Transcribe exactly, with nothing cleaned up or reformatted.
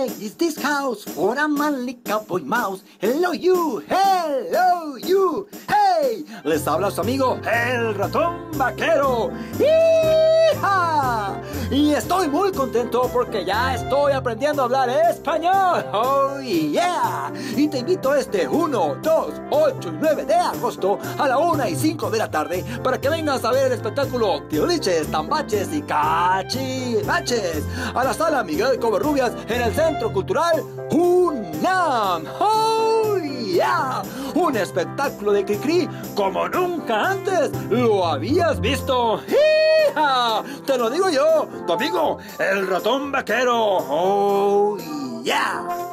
make is this house for a manly cowboy mouse. Hello you, hello you, hey. Les habla su amigo el ratón vaquero. ¡Hija! Y estoy muy contento porque ya estoy aprendiendo a hablar español. Oh yeah. Y te invito este uno, dos, ocho y nueve de agosto a la una y cinco de la tarde para que vengas a ver el espectáculo Tioliches, Tambaches y Cachivaches a la sala Miguel Covarrubias en el Centro Cultural UNAM. ¡Oh, yeah! Un espectáculo de Cricri como nunca antes lo habías visto. ¡Hija! Te lo digo yo, tu amigo, el ratón vaquero. ¡Oh, yeah!